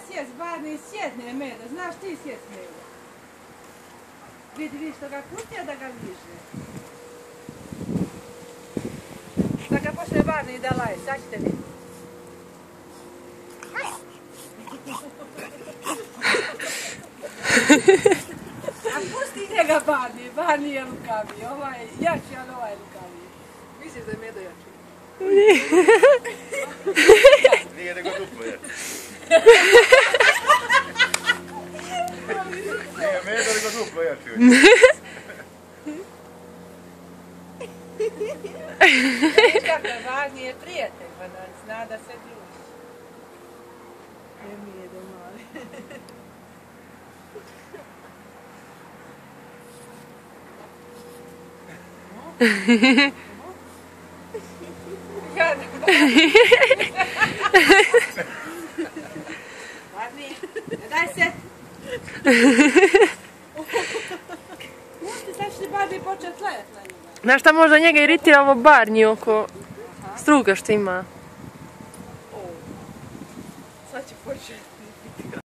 sjest, Barni, sjedne Meda, znaš ti sjest Meda. Vidi što ga kutija da ga liže. Da ga počne Barni da laje, sad ćete vidjeti. A pusti njega Barni, Barni je lukavi, ovaj je jači, ali ovaj je lukavi. Misliš da je Medo jači? Nije nego duplo jači. Nije Medo nego duplo jači. Viš kako je Barni je prijatelj, pa zna da se druži. Ne mi je da mali. Barni, daj se. Pusti, sad će ti Barni počet lajat na njega. Znaš šta možda njega iritira ovo Barnji oko struga što ima? Sad će početi.